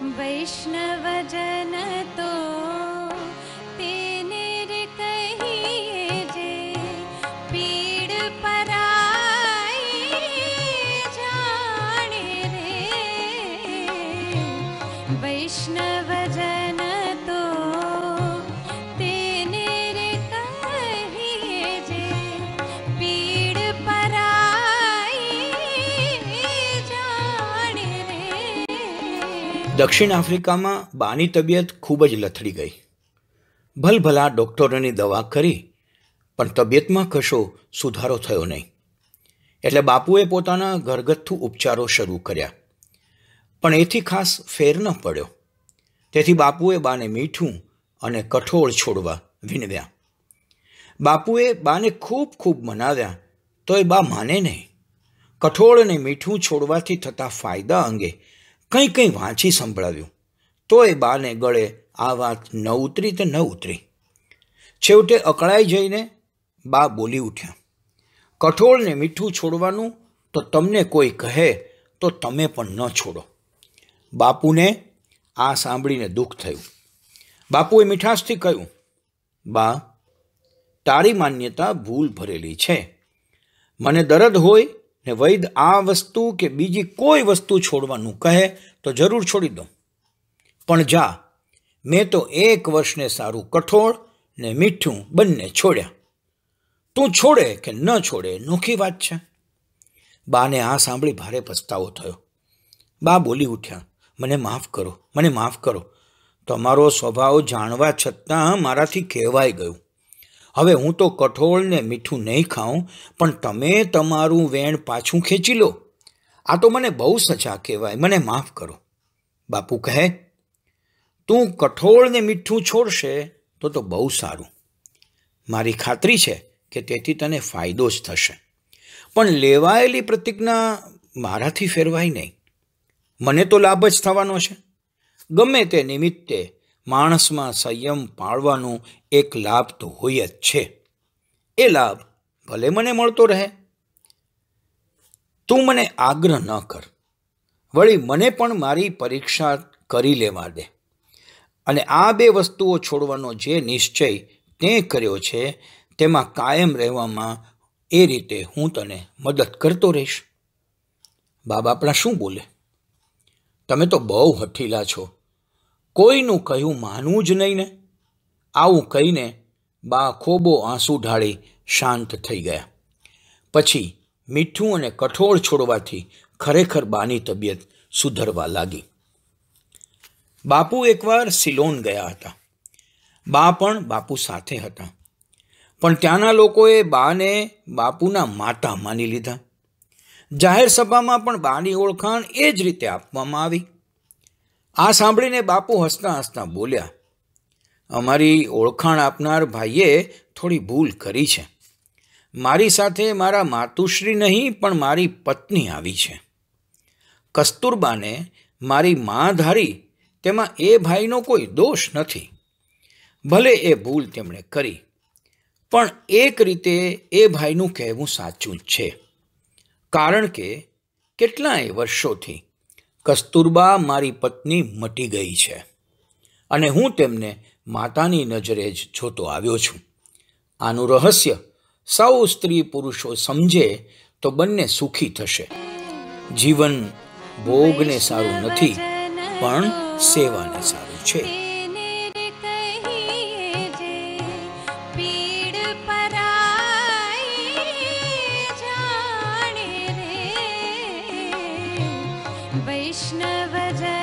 वैष्णव जन तो तेने रे कहिए जे, पीड़ पराई जाने रे। वैष्णव जन तो तेने रे कहिए जे, पीड़ पराई जाने रे। दक्षिण आफ्रिका में बानी तबियत खूब ज लथड़ी गई। भलभला डॉक्टरों दवा करी पण तबियत में कशो सुधारो थयो नहीं। एटले बापुए पोताना घरगथ्थु उपचारो शरू कर्या, पण एथी खास फेर न पड्यो। तेथी बापुए बाने मीठू अने कठोळ छोड़वा विनव्या। बापुए बाने खूब खूब मनाव्या तोय बा माने नहीं। कठोळ ने मीठू छोड़वाथी थता फायदा अंगे कई कई वाँची संभळाव्युं तोय बाने गळे आ वात न उतरी ते न उतरी। छेवटे अकळाई जईने बा बोली उठ्या, कठोळ ने मीठू छोड़वानुं तो तमने कोई कहे तो तमे पण न छोड़ो। बापूने आ सांभळीने दुख थयुं। बापुए मीठाशथी कह्युं, बा तारी मान्यता भूल भरेली छे। मने दर्द होय ने वैद्य आ वस्तु के बीजी कोई वस्तु छोड़वानुं कहे तो जरूर छोड़ी दो, पण जा मैं तो 1 वर्ष ने सारू कठोळ ने मीठू बंने छोड्या। तू छोड़े के न छोड़े नोखी बात छे। बाने आ सांभळी भारे पछतावो थयो। बा बोली उठ्या, मने माफ करो, मने माफ करो। तमारो स्वभाव जाणवा छतां माराथी कहेवाई गयुं। हवे हूँ तो कठोळ ने मीठू नहीं खाऊं, पण तमे तमारुं वेण पाछुं खेंची लो। आ तो मने बहु सजा कहेवाय, मने माफ करो। बापू कहे, तू कठोळ ने मीठू छोड़शे तो बहु सारूं। मारी खातरी छे के तेथी तने फायदो ज थशे, पण लेवायेली प्रतिज्ञा माराथी फेरवाय नहीं। मने तो लाभ ज थवानो छे। गमे ते निमित्ते माणसमां संयम पाळवानो एक लाभ तो होय ज छे। ए लाभ भले मने मळतो रहे। तू मने आग्रह न कर, वળી मने पण मारी परीक्षा करी लेवा दे। अने आ 2 वस्तुओ छोड़वानो जे निश्चय ते कर्यो छे तेमां कायम रहेवामां ए रीते हूँ तने मदद करतो रहीश। बाप आपणा शुं बोले, तमे तो बहु हठीला छो, कोईनुं कह्युं मानवुं ज नहीं ने। आवुं कहीने बा खोबो आंसू ढाળી शांत थई गया। पछी मीठू अने कठोळ छोड़वाथी खरेखर बानी तबियत सुधरवा लागी। बापू एकवार सिलोन गया हता। बा पण बापू साथे हता, पण त्याना लोकोए बाने बापूना माता मानी लीधा। जाहेर सभामां पण बानी ओळखाण ए ज रीते आपवामां आवी। आ सांभळीने बापू हसता हसता बोल्या, अमारी ओळखाण आपनार भाईए थोड़ी भूल करी छे। मारी साथे मारा मातुश्री नहीं पण मारी पत्नी आवी छे। कस्तूरबाने मारी मां धारी तेमां ए भाईनो कोई दोष नथी। भले ए भूल तेमणे करी, पण एक रीते ए भाईनुं कहेवुं साचुं ज छे। कारण के केटलाय वर्षोथी कस्तूरबा मारी पत्नी मटी गई छे अने हूँ तेमने मातानी नजरे ज जोतो आव्यो छुं। आनुं रहस्य सौ स्त्री पुरुषो समझे तो बंने सुखी थशे। जीवन भोगने सारूं नथी पण सेवाने सारूं छे। वैष्णव जन